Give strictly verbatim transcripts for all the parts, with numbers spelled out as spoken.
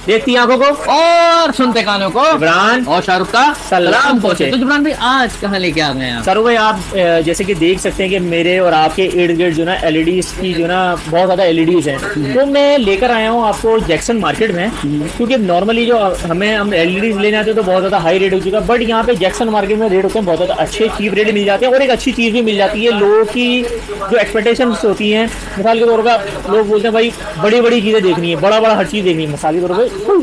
देखती आंखों को और सुनते कानों को, इमरान और शाहरुख का सलाम पहुंचे। तो इमरान भाई आज कहाँ लेके आ गए हैं? सरू भाई आप जैसे कि देख सकते हैं कि मेरे और आपके इर्द गिर्द जो ना एलईडीज की जो ना बहुत ज्यादा एलईडीज हैं, तो मैं लेकर आया हूँ आपको जैक्सन मार्केट में, क्योंकि नॉर्मली जो हमें हम एलईडीज लेने आते हैं तो बहुत ज्यादा हाई रेट हो चुका है, बट यहाँ पे जैक्सन मार्केट में रेट होते हैं बहुत ज्यादा अच्छे, चीप रेट मिल जाते हैं और एक अच्छी चीज भी मिल जाती है। लोगों की जो एक्सपेक्टेशन होती है, मिसाल के तौर पर लोग बोलते हैं भाई बड़ी बड़ी चीजें देखनी है, बड़ा बड़ा हर चीज देखनी है, मिसाल के तौर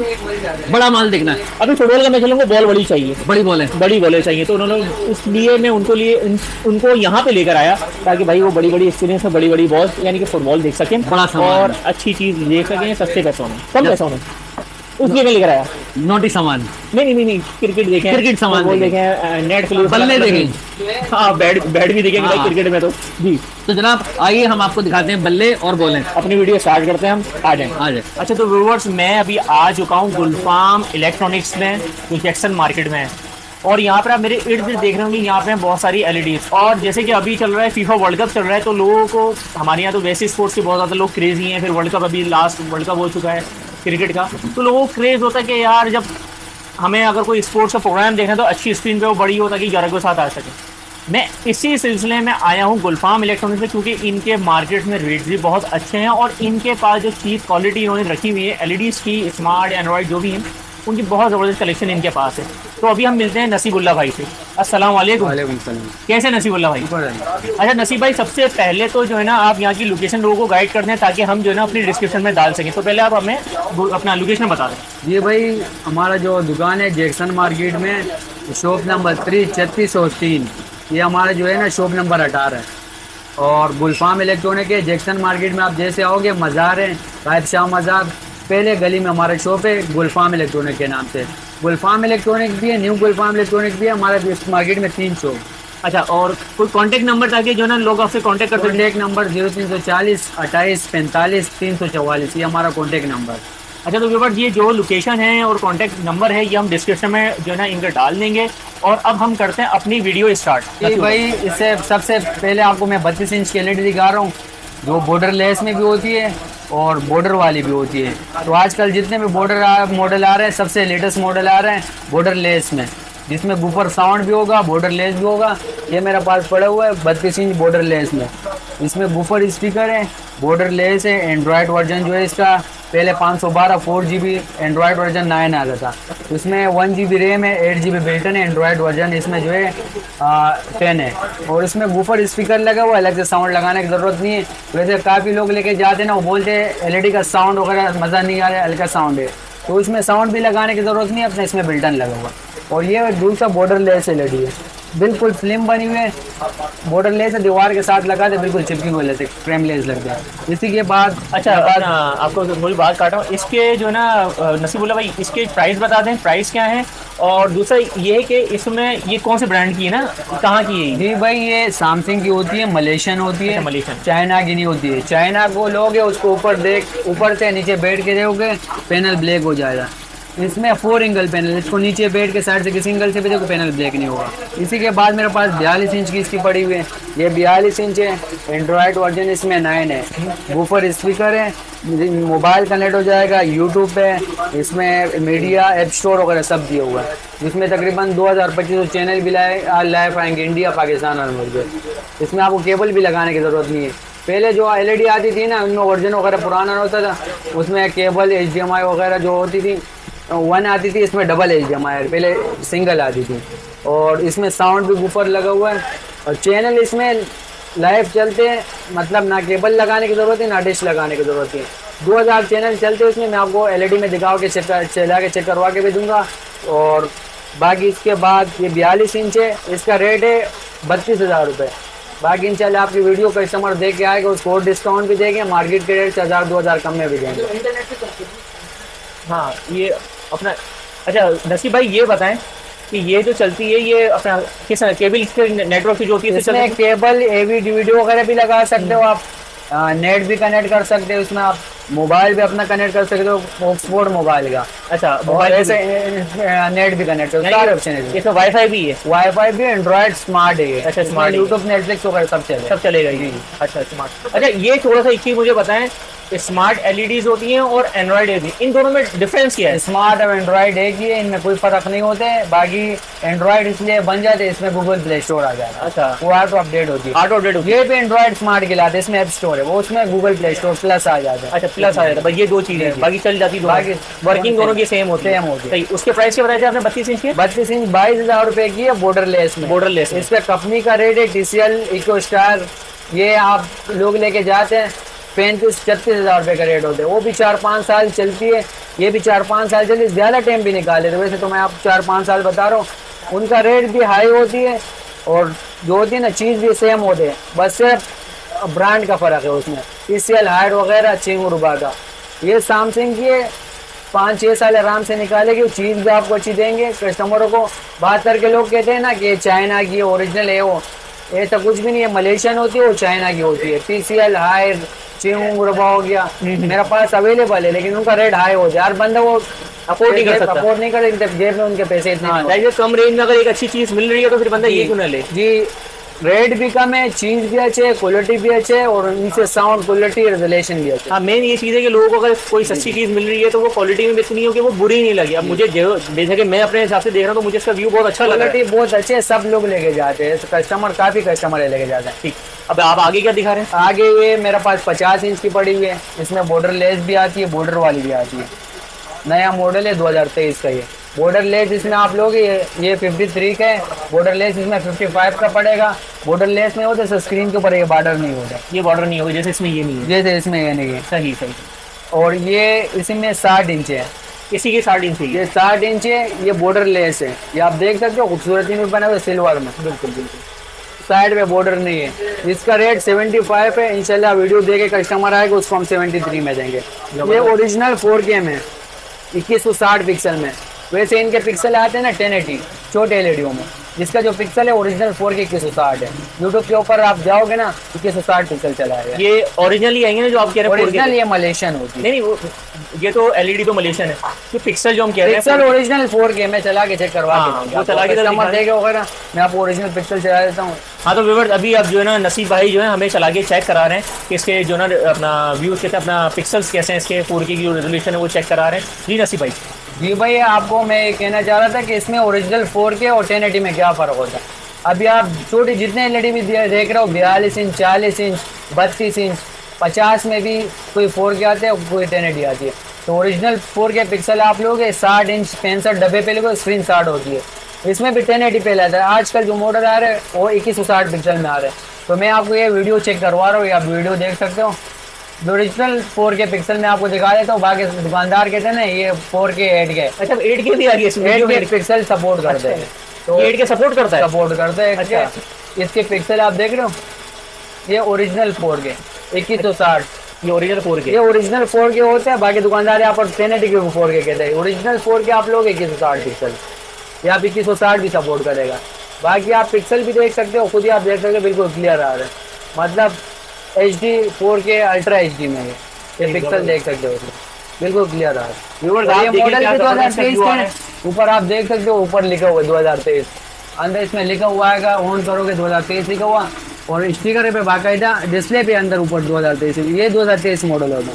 पर बड़ा माल देखना है। अभी फुटबॉल का मैच खेलूंगा, बॉल बड़ी चाहिए, बड़ी बॉल है, बड़ी बॉलें चाहिए, तो उन्होंने इसलिए मैं उनको लिए उन, उनको यहाँ पे लेकर आया ताकि भाई वो बड़ी बड़ी एक्सपीरियंस में बड़ी बड़ी बॉल यानी कि फुटबॉल देख सकें बड़ा सामान और अच्छी चीज देख सकें सस्ते पैसों में, कम पैसों में, उसलिए मैं लेकर आया। नोटी सामान नहीं नहीं नहीं नहीं क्रिकेट देखें, क्रिकेट सामान फुटबॉल देखें, नेटफ्लिक्स बल्ले देखें, हाँ बैट बैट भी देखेंगे भाई क्रिकेट में तो जी। तो जनाब आइए हम आपको दिखाते हैं बल्ले और बॉलें। अपनी वीडियो स्टार्ट करते हैं, हम आ जाएं आ जाए। अच्छा तो व्यूअर्स मैं अभी आ चुका हूँ गुलफाम इलेक्ट्रॉनिक्स में जो जैक्सन मार्केट में है, और यहाँ पर आप मेरे इर्द गिर्द देख रहे होंगे यहाँ पे बहुत सारी एलईडीज, और जैसे कि अभी चल रहा है फीफा वर्ल्ड कप चल रहा है, तो लोगों को हमारे यहाँ तो वैसे स्पोर्ट्स के बहुत ज़्यादा लोग क्रेजी हैं, फिर वर्ल्ड कप अभी लास्ट वर्ल्ड कप हो चुका है क्रिकेट का, तो लोगों को क्रेज होता है कि यार जब हमें अगर कोई स्पोर्ट्स का प्रोग्राम देखना है तो अच्छी स्क्रीन पे वो बड़ी होता है कि ग्यारह के साथ आ सके। मैं इसी सिलसिले में आया हूँ गुलफाम इलेक्ट्रॉनिक्स में, क्योंकि इनके मार्केट में रेट्स भी बहुत अच्छे हैं और इनके पास जो चीप क्वालिटी इन्होंने रखी हुई है एलईडीज की, स्मार्ट एंड्रॉइड जो भी हैं, उनकी बहुत ज़बरदस्त कलेक्शन इनके पास है। तो अभी हम मिलते हैं नसीबुल्ला भाई से। अस्सलाम वालेकुम। कैसे नसीबुल्ला भाई? अच्छा नसीब भाई, सबसे पहले तो जो है ना आप यहाँ की लोकेशन लोगों को गाइड कर दें ताकि हम जो है ना अपनी डिस्क्रिप्शन में डाल सकें, तो पहले आप हमें अपना लोकेशन बता दें। जी भाई, हमारा जो दुकान है जैक्सन मार्केट में, शॉप नंबर थ्री छत्तीस सौ तीन, ये हमारा जो है ना शॉप नंबर अठारह है, और गुलफाम इलेक्ट्रॉनिक है जैक्सन मार्केट में। आप जैसे आओगे मज़ार है, रायत शाह मज़ार, पहले गली में हमारा शॉप है गुलफाम इलेक्ट्रॉनिक के नाम से। गुलफाम इलेक्ट्रॉनिक भी है, न्यू गुलफाम इलेक्ट्रॉनिक भी है, हमारे मार्केट में तीन शॉप। अच्छा, और कोई कांटेक्ट नंबर ताकि जो है ना लोग आपसे कांटेक्ट कर सकें? कॉन्टेक्ट नंबर जीरो तीन सौ चालीस अट्ठाईस पैंतालीस तीन सौ चौवालीस, ये हमारा कॉन्टेक्ट नंबर। अच्छा तो व्यूअर्स ये जो लोकेशन है और कांटेक्ट नंबर है ये हम डिस्क्रिप्शन में जो है ना इनका डाल देंगे, और अब हम करते हैं अपनी वीडियो स्टार्ट। जी भाई, इससे सबसे पहले आपको मैं बत्तीस इंच की एलईडी दिखा रहा हूँ, जो बॉर्डर लेस में भी होती है और बॉर्डर वाली भी होती है। तो आजकल जितने भी बॉर्डर मॉडल आ रहे हैं, सबसे लेटेस्ट मॉडल आ रहे हैं बॉर्डर लेस में, जिसमें गुफर साउंड भी होगा, बॉर्डर लेस भी होगा। ये मेरे पास पड़ा हुआ है बत्तीस इंच बॉर्डर लेस में, इसमें गुफर स्पीकर है, बॉर्डर लेस है, एंड्रॉयड वर्जन जो है इसका पहले पाँच सौ बारह four G B Android version nine आ रहा था, इसमें वन जी बी रैम है, एट जी बी बिल्टन है, एंड्रॉयड वर्जन इसमें जो है टेन है, और इसमें गुफर स्पीकर लगा हुआ है, अलग से साउंड लगाने की ज़रूरत नहीं है। वैसे काफ़ी लोग लेके जाते हैं ना, वो बोलते हैं एलईडी का साउंड वगैरह मज़ा नहीं आ रहा है, हल्का साउंड है, तो इसमें साउंड भी लगाने की ज़रूरत नहीं है, अपने इसमें बिल्टन लगा हुआ। और ये दूसरा बॉर्डर लेस एलईडी है, बिल्कुल स्लिम बनी हुई है, बॉर्डर लेस है, दीवार के साथ लगा दे बिल्कुल चिपकी हुई लेते फ्रेम लेस लग जाए। इसी के बाद अच्छा बाद आपको थोड़ी बात काटा हूँ, इसके जो है ना नसीबुल्ला भाई इसके प्राइस बता दें, प्राइस क्या है, और दूसरा ये है कि इसमें ये कौन से ब्रांड की है ना, कहाँ की है? जी भाई, ये सैमसंग की होती है, मलेशियन होती है, मलेशियन, चाइना की नहीं होती है। चाइना को लोगे उसको ऊपर देख, ऊपर से नीचे बैठ के देखोगे पैनल ब्लैक हो जाएगा। इसमें फोर एंगल पैनल, इसको नीचे बैठ के साइड से किसी एंगल से भी देखो पैनल ब्लैक नहीं होगा। इसी के बाद मेरे पास बयालीस इंच की इसकी पड़ी हुई है, ये बयालीस इंच है, एंड्रॉयड वर्जन इसमें नाइन है, वूफर स्पीकर है, मोबाइल कनेक्ट हो जाएगा, यूट्यूब पे इसमें मीडिया ऐप स्टोर वगैरह सब दिया हुआ है। इसमें तकरीबन दो हज़ार पच्चीस चैनल भी लाए लाइव आएंगे, इंडिया पाकिस्तान और मुल्क। इसमें आपको केबल भी लगाने की ज़रूरत नहीं है। पहले जो एलईडी आती थी ना, उनमें वर्जन वगैरह पुराना होता था, उसमें cable H D M I वगैरह जो होती थी वन आती थी, इसमें double H D M I, पहले सिंगल आती थी, और इसमें साउंड भी गुफर लगा हुआ है, और चैनल इसमें लाइव चलते हैं, मतलब ना केबल लगाने की ज़रूरत है ना डिश लगाने की ज़रूरत है। दो हज़ार चैनल चलते हैं इसमें, मैं आपको एलईडी में दिखा के चेक चला के चेक करवा के भी दूंगा। और बाकी इसके बाद ये बयालीस इंच है, इसका रेट है बत्तीस हज़ार रुपये। बाकी इंशाल्लाह आपकी वीडियो कस्टमर देख के आएगा, उसको और डिस्काउंट भी देंगे, मार्केट के रेट से हज़ार दो हज़ार कम में भी देंगे। हाँ ये अपना, अच्छा नसीब भाई ये बताएं कि ये जो चलती है ये अपना किस केबल नेटवर्क की जो होती है, इसमें केबल एवी डीवीडी वगैरह भी लगा सकते हो आप, नेट भी कनेक्ट कर सकते हो, इसमें आप मोबाइल भी अपना कनेक्ट कर सकते हो, ऑक्सफोर्ड मोबाइल का, अच्छा और मोबाइल ऐसे नेट भी कनेक्ट है, सारे ऑप्शन है। इसमें वाईफाई भी है? वाईफाई भी, एंड्रॉइड स्मार्ट है ये। अच्छा, स्मार्ट है। यूट्यूब, नेटफ्लिक्स वगैरह सब चले सब चलेगा ये। अच्छा स्मार्ट। अच्छा ये थोड़ा सा एक चीज मुझे बताएं, स्मार्ट एलईडीज होती हैं और एंड्रॉइड है भी, इन दोनों में डिफरेंस क्या है? स्मार्ट और एंड्रॉइड एक ही है, इनमें कोई फर्क नहीं होते है। बाकी एंड्रॉइड इसलिए बन जाते हैं, इसमें गूगल प्ले स्टोर आ जाता है। अच्छा, वो ऑटो अपडेट होती है। ऑटो अपडेट होती है। ये भी एंड्रॉइड स्मार्ट कहलाते हैं, इसमें ऐप स्टोर है, वो उसमें गूगल प्ले स्टोर प्लस आ जाता है। अच्छा प्लस आ जाता है, ये दो चीजें हैं, बाकी चल जाती दोनों, बाकी वर्किंग दोनों की सेम होती है। सेम होती है। सही। उसके प्राइस क्या बताया थे आपने? बत्तीस इंच के बत्तीस इंच बाईस हजार रुपए की है, बॉर्डर लेस में। Borderless. इस पे कंपनी का रेट है टीसीएल इको स्टार, ये आप लोग लेके जाते हैं पैंतीस छत्तीस हजार रुपए का रेट होता है। वो भी चार पाँच साल चलती है, ये भी चार पाँच साल चलती है, ज्यादा टाइम भी निकाले। तो वैसे तो मैं आप चार पाँच साल बता रहा हूँ, उनका रेट भी हाई होती है और जो होती है ना चीज़ भी सेम होते हैं, बस सिर्फ ब्रांड का फर्क है उसमें। टीसीएल हाइड वगैरह चिंगुरबा का, ये सैमसंग की है, पाँच छः साल आराम से निकालेगी, चीज़ भी आपको अच्छी देंगे कस्टमरों को। बात करके लोग कहते हैं ना कि चाइना की ओरिजिनल है, वो ऐसा कुछ भी नहीं है, मलेशियन होती है, वो चाइना की होती है। टीसीएल हाइड चिंगुरबा हो गया मेरा पास अवेलेबल है, लेकिन उनका रेट हाई होता है, हर बंदा वो अफोर्ड नहीं कर सकता। अफोर्ड नहीं कर सकते, जेब में उनके पैसे इतने नहीं होते। हाँ, कम रेंज में अगर एक अच्छी चीज मिल रही है तो फिर बंदा ये क्यों ना ले? जी, रेट भी कम है, चीज भी अच्छे है, क्वालिटी भी अच्छे है, और इनसे साउंड क्वालिटी रेजोल्यूशन भी अच्छे। हाँ, मेन ये चीज़ है कि लोगों को अगर कोई सच्ची चीज़ मिल रही है तो वो क्वालिटी में भी इतनी हो कि वो बुरी नहीं लगी। अब मुझे जो जैसे कि मैं अपने हिसाब से देख रहा हूँ तो मुझे इसका व्यू बहुत अच्छा लगा है। क्वालिटी बहुत अच्छे है, सब लोग लेके जाते हैं, कस्टमर काफी कस्टमर लेके जाते हैं। ठीक, अब आप आगे क्या दिखा रहे हैं? आगे ये मेरे पास पचास इंच की पड़ी हुई है, इसमें बॉर्डर लेस भी आती है, बॉर्डर वाली भी आती है। नया मॉडल है दो हजार तेईस का ये। बॉर्डर लेस इसमें आप लोग ये ये तिरेपन का है, बॉर्डर लेस इसमें पचपन का पड़ेगा। बॉर्डर लेस में होता है स्क्रीन के ऊपर ये बॉर्डर नहीं होता, ये बॉर्डर नहीं होगा जैसे इसमें ये नहीं है। जैसे इसमें ये नहीं है। सही सही। और ये इसमें साठ इंच है, इसी की साठ इंच ये साठ इंच है, ये बॉर्डर लेस है, ये आप देख सकते हो खूबसूरती में बना हुआ सिल्वर में। बिल्कुल बिल्कुल। साइड में बॉर्डर नहीं है। इसका रेट पचहत्तर है, इंशाल्लाह वीडियो देखे कस्टमर आएगा उसको हम तिहत्तर में देंगे। ये ओरिजिनल फोर के में इक्कीस सौ साठ पिक्सल में। वैसे इनके पिक्सल आते हैं ना टेन एटी छोटे एलईडीओ में, जिसका जो पिक्सल है ओरिजिनल फोर के इक्कीस सौ साठ है। यूट्यूब के ऊपर आप जाओगे ना इक्कीस सौ साठ पिक्सल चला है। ये ओरिजिनल ही आएंगे ना जो आप कह रहे हैं? ओरिजिनल ये मलेशियन होती है। नहीं नहीं, वो ये तो एलईडी तो मलेशियन है, तो पिक्सल जो हम कह रहे हैं पिक्सल ओरिजिनल फोर के मैं चला के चेक करवा हाँ, के वो चला के कस्टमर देखे वगैरह मैं आपको ओरिजिनल पिक्सल चला देता हूँ। हाँ, तो व्यूअर्स अभी अब जो है ना नसीब भाई जो है हमें चला के चेक करा रहे हैं कि इसके जो ना अपना व्यूज कैसे, अपना पिक्सल्स कैसे हैं, इसके फोर के की जो रेजोल्यूशन है वो चेक करा रहे हैं। जी नसीब भाई। जी भाई, आपको मैं ये कहना चाह रहा था कि इसमें ओरिजिनल फोर के और टेन एटी में क्या फ़र्क होता है। अभी आप छोटी जितने एलईडी भी देख रहे हो, बयालीस इंच, चालीस इंच, बत्तीस इंच, पचास में भी कोई फोर के आते हैं, कोई टेन एटी आती है। तो ओरिजिनल फोर के पिक्सल आप लोग साठ इंच पैंसठ डब्बे पे लोगे, स्क्रीन साठ होती है। इसमें भी टेन एटी पे लाता है। आजकल जो मॉडल आ रहे हैं वो इक्कीस सौ साठ पिक्सल में आ रहे हैं। तो मैं आपको ये वीडियो चेक करवा रहा हूँ, आप वीडियो देख सकते हो। ओरिजिनल फोर के पिक्सल में आपको दिखा देता हूँ। बाकी दुकानदार कहते हैं ना ये फोर के एट के। अच्छा, एट के भी आ रही है इसमें? एट के पिक्सल सपोर्ट करते हैं, तो एट के सपोर्ट करता है? सपोर्ट करते हैं। अच्छा, इसके पिक्सल आप देख रहे हो, ये ओरिजिनल फोर के इक्कीस सौ साठ, ये ओरिजिनल फोर के ये ओरिजिनल फोर के होते हैं। बाकी दुकानदार यहाँ पर टेन एटी के फोर के कहते हैं। ओरिजिनल फोर के आप लोग इक्कीस सौ साठ पिक्सल, या आप इक्कीस सौ साठ भी सपोर्ट करेगा। बाकी आप पिक्सल भी देख सकते हो, खुद ही आप देख सकते हो, बिल्कुल क्लियर आ रहे हैं। मतलब H D four K ultra H D में ये पिक्सल देख सकते हो, बिल्कुल क्लियर आ रहा है। ये मॉडल भी दो हजार तेईस है, ऊपर आप देख सकते हो, ऊपर लिखा हुआ है दो हजार तेईस, अंदर इसमें लिखा हुआ है, ऑन करोगे दो हजार तेईस लिखा हुआ, और स्टिकर पे बाकायदा डिस्प्ले पे अंदर ऊपर दो हजार तेईस। ये दो हजार तेईस मॉडल होगा,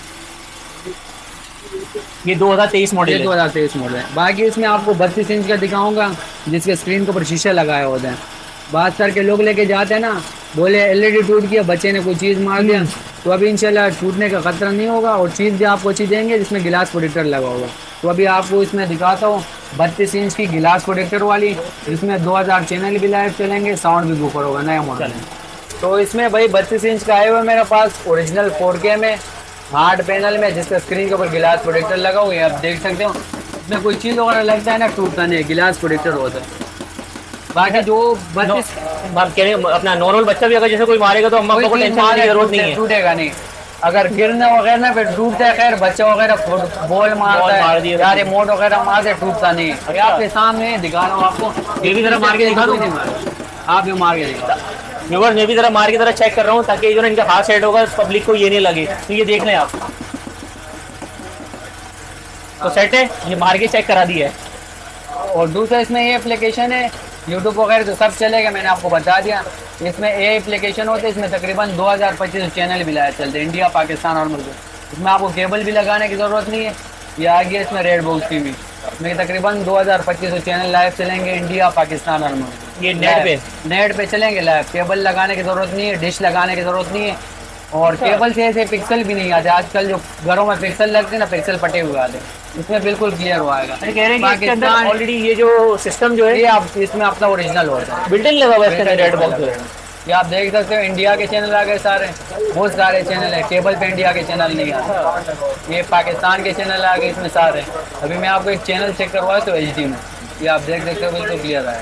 ये दो हजार तेईस मॉडल है। दो हजार तेईस मॉडल है। बाकी इसमें आपको बत्तीस इंच का दिखाऊंगा, जिसके स्क्रीन के ऊपर शीशे लगाए होते हैं। बात करके लोग लेके जाते हैं ना, बोले एलईडी टूट गया, बच्चे ने कोई चीज़ मार दिया, तो अभी इंशाल्लाह टूटने का खतरा नहीं होगा, और चीज़ भी आपको अच्छी देंगे जिसमें गिलास प्रोटेक्टर लगा होगा। तो अभी आपको इसमें दिखाता हूँ बत्तीस इंच की गिलास प्रोटेक्टर वाली, जिसमें दो हज़ार चैनल भी लाइव चलेंगे, साउंड भी बूफर होगा, नया मॉडल है। तो इसमें भाई बत्तीस इंच का आया हुआ मेरे पास ओरिजिनल फोर के में, हार्ड पैनल में, जिसका स्क्रीन के ऊपर गिलास प्रोटेक्टर लगा हुआ है, आप देख सकते हो। इसमें कोई चीज़ वगैरह लगता है ना, टूटता नहीं, गिलास प्रोटेक्टर होता है। बाकी जो बत्तीस आप कह रहे हैं अपना नॉर्मल बच्चा भी अगर जैसे कोई मारेगा तो अम्मा को टेंशन की जरूरत नहीं है, टूटेगा नहीं। अगर गिरना वगैरह ना फिर टूटता है, खैर बच्चा वगैरह बॉल मारता है या रिमोट वगैरह मारते, टूटता नहीं है। आपके सामने दिखा रहा हूँ आपको, ये भी जरा मार के दिखा दो, आप भी मार के दिखा। व्यूअर्स मैं भी जरा मार के जरा चेक कर रहा हूँ, ताकि जो ना इनका हाथ सेट होगा पब्लिक को ये नहीं लगे। तो ये देख लें आप, तो सेट है, ये मार के चेक करा दिया है। और दूसरा इसमें ये एप्लीकेशन है, यूट्यूब वगैरह तो सब चलेगा, मैंने आपको बता दिया। इसमें ए एप्लीकेशन होते हैं, इसमें तकरीबन दो हज़ार पच्चीस चैनल भी लाए चलते हैं, इंडिया पाकिस्तान और मुल्क। इसमें आपको केबल भी लगाने की ज़रूरत नहीं है। ये आ गया इसमें रेड बॉक्स टीवी, इसमें तकरीबन दो हज़ार पच्चीस चैनल लाइव चलेंगे, इंडिया पाकिस्तान और मुल्क। ये नेट पे नेट पे चलेंगे लाइव, केबल लगाने की ज़रूरत नहीं है, डिश लगाने की ज़रूरत नहीं है। और केबल से ऐसे पिक्सल भी नहीं आते, आजकल जो घरों में पिक्सल लगते हैं ना, पिक्सल पटे हुए आते हैं, इसमें बिल्कुल क्लियर हुआ है। कह रहे हैं कि इसके अंदर ऑलरेडी ये जो सिस्टम जो है ये आप इसमें अपना ओरिजिनल होता है, बिल्ट इन लगा हुआ है इसके अंदर रेड बॉक्स जो है। ये आप देख सकते हो, इंडिया के चैनल आ गए सारे, बहुत सारे चैनल है। केबल पे इंडिया के चैनल नहीं आते, ये पाकिस्तान के चैनल आ गए इसमें सारे। अभी मैं आपको एक चैनल चेक करवाया तो एच डी में, ये आप देख सकते हो बिल्कुल क्लियर आया।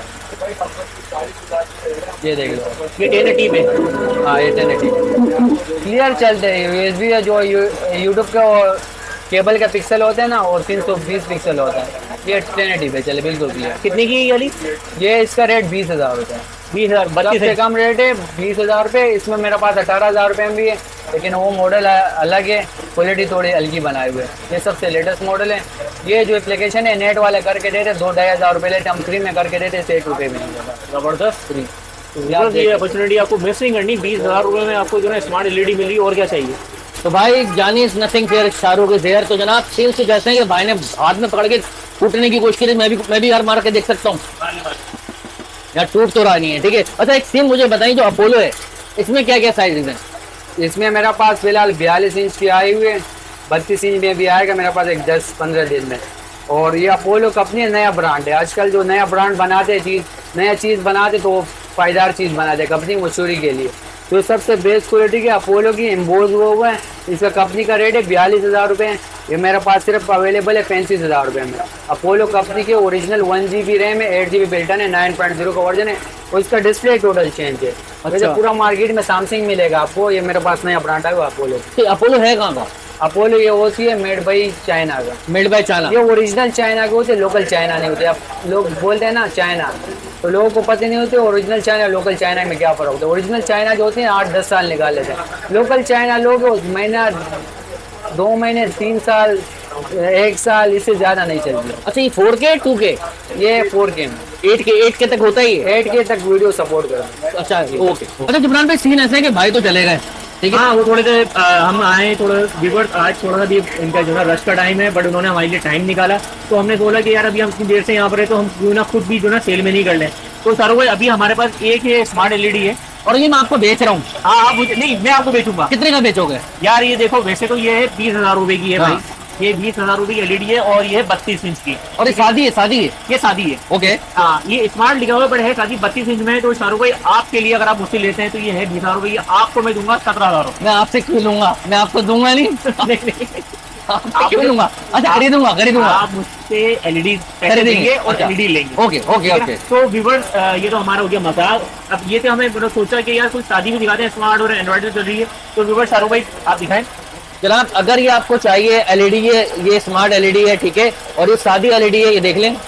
ये देख लो, ये टेन एटी पे, हाँ ये टेन एटी क्लियर चलते हैं। यू एस बी है जो यूट्यूब के केबल के पिक्सल होते हैं ना, और तीन सौ बीस पिक्सल होता है, ये टेन एटी पे चले बिल्कुल क्लियर। कितने की ये वाली? ये इसका रेट बीस हज़ार होता है, बीस हज़ार बत्तीस सबसे कम रेट है बीस हज़ार रुपये। इसमें मेरे पास अठारह हज़ार रुपये में भी है, लेकिन वो मॉडल अलग है, क्वालिटी थोड़ी हल्की बनाए हुए है। ये सबसे लेटेस्ट मॉडल है। ये जो एप्लीकेशन है नेट वाले करके देते दो ढाई हज़ार रुपये लेते, हम फ्री में करके देते इसे एक रुपये भी नहीं देता। जबरदस्त फ्री ये अपॉर्चुनिटी आपको मिस नहीं करनी। बीस हज़ार रुपये में आपको जो है स्मार्ट एलईडी मिल रही है, और क्या चाहिए। तो भाई Johnny is nothing fair Shahrukh is there. तो जनाब सीन से जैसे हैं कि भाई ने हाथ में पकड़ के टूटने की कोशिश की, मैं भी मैं भी यार मार के देख सकता हूँ यार, टूट तो रहा नहीं है। ठीक है, अच्छा एक सीन मुझे बताइए, जो अपोलो है इसमें क्या क्या साइज है? इसमें मेरा पास फिलहाल बयालीस इंच की आई हुई है, बत्तीस इंच में भी आएगा मेरे पास एक दस पंद्रह दिन में। और ये अपोलो कंपनी नया ब्रांड है, आजकल जो नया ब्रांड बनाते हैं चीज़, नया चीज़ बनाते तो पायदार चीज़ बनाते हैं कंपनी मशहूरी के लिए। तो सबसे बेस्ट क्वालिटी के अपोलो की एम्बोज वो हुआ है, इसका कंपनी का रेट है बयालीस हज़ार रुपये। ये मेरे पास सिर्फ अवेलेबल है पैंतीस हज़ार रुपये में। अपोलो कंपनी के original one G B RAM है, एट जी बी बिल्टन है, नाइन पॉइंट जीरो का वर्जन है, और इसका डिस्प्ले टोटल चेंज है। अच्छा। पूरा मार्केट में सैमसंग मिलेगा आपको, ये मेरे पास नया ब्रांड है अपोलो। तो अपोलो है कहाँ का? अपोलो ये होती है मेड बाई चाइना का, मेड बाय चाइना। ये ओरिजिनल चाइना के होते, लोकल चाइना नहीं होते। अब लोग बोलते हैं ना चाइना, तो लोगों को पता नहीं होते ओरिजिनल चाइना लोकल चाइना में क्या फ़र्क होता है। ओरिजिनल चाइना जो होते हैं आठ दस साल निकाल लेते हैं, लोकल चाइना लोग महीना दो महीने तीन साल एक साल, इससे ज़्यादा नहीं चलती। अच्छा ये फोर के टू के? ये फोर के में एट के एट के तक होता ही है, एट के तक वीडियो सपोर्ट कर। अच्छा ओके। अच्छा जिब्रान भाई सीन ऐसे है कि भाई तो चले गए, ठीक है। हाँ, वो थोड़े से हम आए, थोड़ा व्यूअर्स आज थोड़ा सा भी इनका जो है रश का टाइम है, बट उन्होंने हमारे लिए टाइम निकाला। तो हमने बोला कि यार अभी हम इतनी देर से यहाँ पर है, तो हम क्यों ना खुद भी जो ना सेल में नहीं कर लें। तो सारों भाई अभी हमारे पास एक ये स्मार्ट एलईडी है, और ये मैं आपको बेच रहा हूँ। हाँ आप मुझे नहीं, मैं आपको बेचूंगा। कितने का बेचोगे? यार ये देखो, वैसे तो ये है बीस हजार रुपए की है हाँ। भाई, ये बीस हजार रुपए की एलईडी है, और ये है बत्तीस इंच की। और ये शादी है? शादी है? ये शादी है। ओके। हाँ, ये स्मार्ट लिखा हुआ बट है शादी बत्तीस इंच में है। तो शाहरुख भाई आपके लिए अगर आप मुझसे लेते हैं तो ये है बीस हजार रुपए, आपको मैं दूंगा सत्रह हजार रुपए। मैं आपसे क्यों लूंगा? मैं आपको दूंगा नहीं, आपसे क्यों लूंगा? अच्छा खरीदूंगा खरीदूंगा। आप मुझसे एलईडी खरीदेंगे और एलईडी लेंगे। Okay okay okay. तो व्यूअर्स ये तो हमारा हो गया मजाक। अब ये तो हमें मतलब सोचा कि यार कुछ शादी में दिखाते हैं, स्मार्ट और एंड्रॉइड चल रही है। तो व्यूअर्स शाहरुख भाई आप दिखाएं जनाब, अगर ये आपको चाहिए एलईडी, ये ये स्मार्ट एलईडी है, ठीक है, और ये शादी एलईडी है, ये देख लें,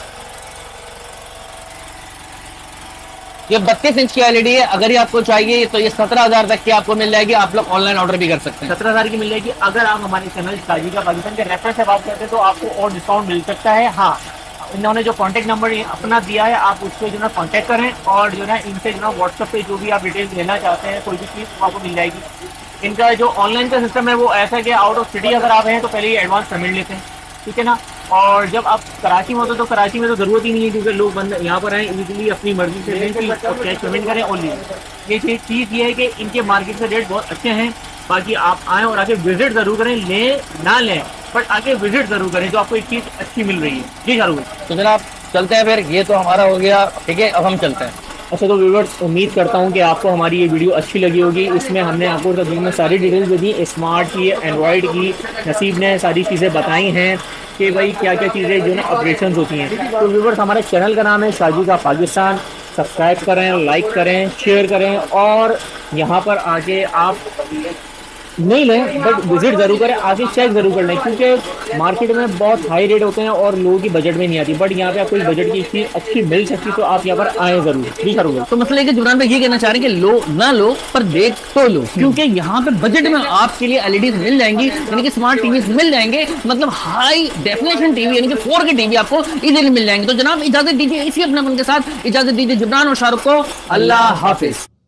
ये बत्तीस इंच की एलईडी है। अगर ये आपको चाहिए तो ये सत्रह हजार तक की आपको मिल जाएगी, आप लोग ऑनलाइन ऑर्डर भी कर सकते हैं। सत्रह हजार की मिल जाएगी। अगर आप हमारे चैनल शादी का पाकिस्तान के रेफरेंस से बात करते हैं तो आपको और डिस्काउंट मिल सकता है। हाँ, इन्होंने जो कॉन्टैक्ट नंबर अपना दिया है, आप उस पर जो है कॉन्टैक्ट करें, और जो है इनसे जो है व्हाट्सएप पे जो भी आप डिटेल्स लेना चाहते हैं, कोई भी चीज़ आपको मिल जाएगी। इनका जो ऑनलाइन का सिस्टम है वो ऐसा है कि आउट ऑफ सिटी अगर आप हैं तो पहले ही एडवांस पेमेंट लेते हैं, ठीक है ना। और जब आप कराची में होते तो कराची में तो ज़रूरत ही नहीं है, क्योंकि लोग बंद यहाँ पर आए इजीली अपनी मर्जी से लें और कैश पेमेंट करें और लें। ये चीज़ ये है कि इनके मार्केट के रेट बहुत अच्छे हैं। बाकी आप आएँ और आके विजिट ज़रूर करें, लें ना लें बट आके विजिट ज़रूर करें, जो आपको एक चीज़ अच्छी मिल रही है। जी शाहरुख, तो जनाब चलते हैं फिर, ये तो हमारा हो गया, ठीक है, अब हम चलते हैं। अच्छा तो व्यूअर्स, उम्मीद करता हूँ कि आपको हमारी ये वीडियो अच्छी लगी होगी। इसमें हमने आपको तकरीबन सारी डिटेल्स दी, स्मार्ट की, एंड्रॉयड की। नसीब ने सारी चीज़ें बताई हैं कि भाई क्या क्या चीज़ें जो ना ऑपरेशन होती हैं। तो व्यूअर्स, हमारे चैनल का नाम है शादी का पाकिस्तान। सब्सक्राइब करें, लाइक करें, शेयर करें, और यहाँ पर आके आप नहीं लें बट विजिट जरूर करें, आगे चेक जरूर कर लें, क्योंकि मार्केट में बहुत हाई रेट होते हैं और लोगों की बजट में नहीं आती। बट यहाँ पे आपको बजट की चीज अच्छी मिल सकती, तो आप यहाँ पर आए जरूर भी करूँगा। तो मतलब कि जुबरान भाई ये कहना चाह रहे हैं कि लो ना लो पर देख तो लो, क्योंकि यहाँ पे बजट में आपके लिए एलईडी मिल जाएंगी, यानी कि स्मार्ट टीवी मिल जाएंगे, मतलब हाई डेफिनेशन टीवी यानी कि फोर के टीवी आपको इजीली मिल जाएंगे। तो जनाब इजाजत दीजिए इसी अपने मन के साथ, इजाजत दीजिए जुबरान और शाहरुख को। अल्लाह हाफिज।